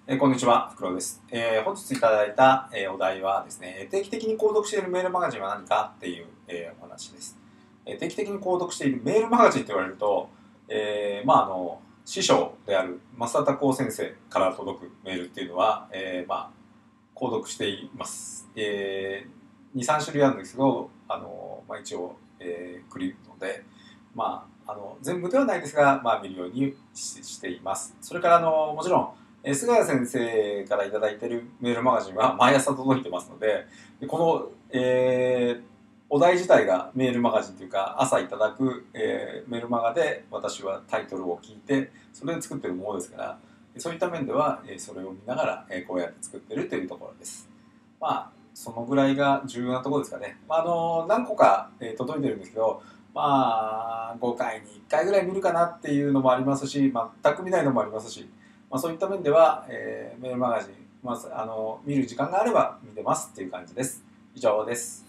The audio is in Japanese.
こんにちは、フクロウです。本日いただいた、お題はですね、定期的に購読しているメールマガジンは何かっていう、お話です。定期的に購読しているメールマガジンと言われると、師匠である増田幸先生から届くメールっていうのは、購読しています。2、3種類あるんですけど、一応、くりるので、全部ではないですが、見るようにしています。それからもちろん、菅谷先生から頂いているメールマガジンは毎朝届いてますので、この、お題自体がメールマガジンというか、朝いただく、メールマガで私はタイトルを聞いて、それで作ってるものですから、そういった面では、それを見ながら、こうやって作ってるというところです。そのぐらいが重要なところですかね。何個か、届いてるんですけど、5回に1回ぐらい見るかなっていうのもありますし、全く見ないのもありますし、そういった面では、メールマガジン、見る時間があれば見てますっていう感じです。以上です。